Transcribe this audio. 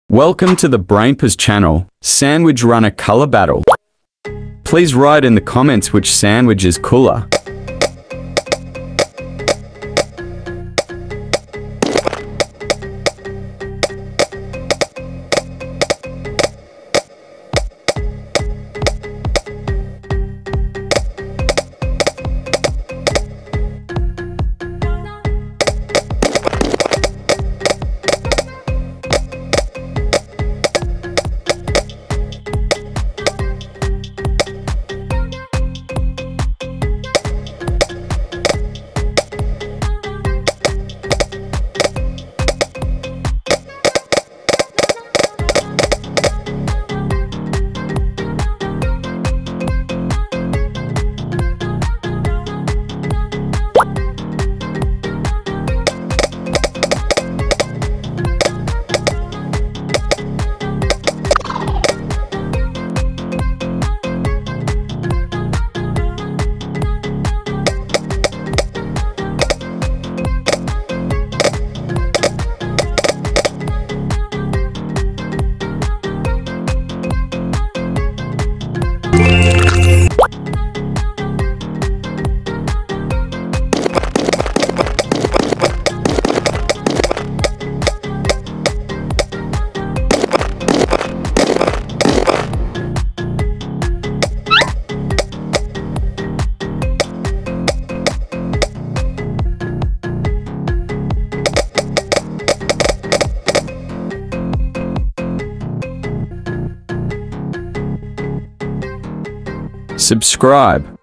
Welcome to the Brainpers channel, Sandwich Runner Color Battle. Please write in the comments which sandwich is cooler. Subscribe.